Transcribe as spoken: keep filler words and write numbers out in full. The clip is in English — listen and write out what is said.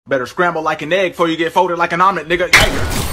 Better scramble like an egg before you get folded like an omelet, nigga. Yeah.